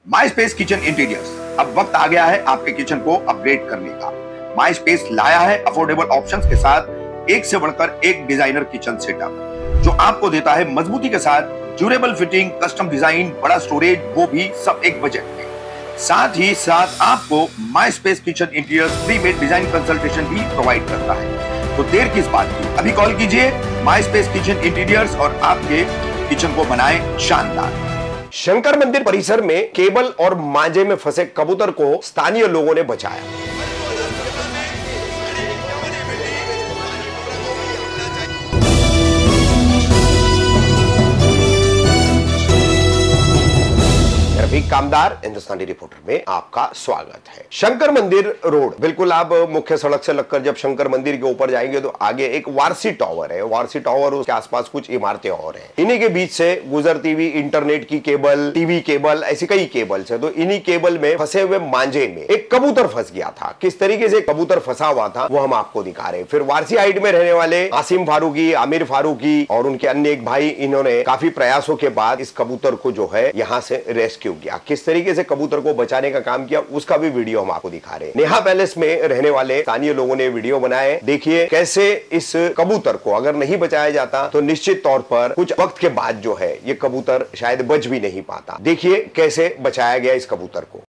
माई space kitchen interiors, अब वक्त आ गया है आपके किचन को अपग्रेड करने का। माई स्पेस लाया है अफोर्डेबल ऑप्शंस के साथ एक से बढ़कर एक डिजाइनर किचन सेटअप, जो आपको देता है मजबूती के साथ ड्यूरेबल फिटिंग, कस्टम डिजाइन, बड़ा स्टोरेज, वो भी सब एक बजट में। साथ ही साथ आपको my space kitchen interiors free में डिजाइन कंसल्टेशन भी प्रोवाइड करता है। तो देर किस बात की, अभी कॉल कीजिए माई स्पेस किचन इंटीरियर्स और आपके किचन को बनाए शानदार। शंकर मंदिर परिसर में केबल और मांजे में फंसे कबूतर को स्थानीय लोगों ने बचाया। रफीक कामदार, हिंदुस्तानी रिपोर्टर में आपका स्वागत है। शंकर मंदिर रोड, बिल्कुल आप मुख्य सड़क से लगकर जब शंकर मंदिर के ऊपर जाएंगे तो आगे एक वारसी टावर है। वारसी टावर, उसके आसपास कुछ इमारतें और हैं। इन्हीं के बीच से गुजरती हुई इंटरनेट की केबल, टीवी केबल, ऐसी कई केबल्स है। तो इन्हीं केबल में फंसे हुए मांझे में एक कबूतर फंस गया था। किस तरीके से कबूतर फंसा हुआ था वो हम आपको दिखा रहे हैं। फिर वारसी हाइट में रहने वाले आसिम फारूकी, आमिर फारूकी और उनके अन्य एक भाई, इन्होंने काफी प्रयासों के बाद इस कबूतर को जो है यहाँ से रेस्क्यू किया। किस तरीके से कबूतर को बचाने का काम किया उसका भी वीडियो हम आपको दिखा रहे हैं। नेहा पैलेस में रहने वाले स्थानीय लोगों ने वीडियो बनाए। देखिए कैसे इस कबूतर को अगर नहीं बचाया जाता तो निश्चित तौर पर कुछ वक्त के बाद जो है ये कबूतर शायद बच भी नहीं पाता। देखिए कैसे बचाया गया इस कबूतर को।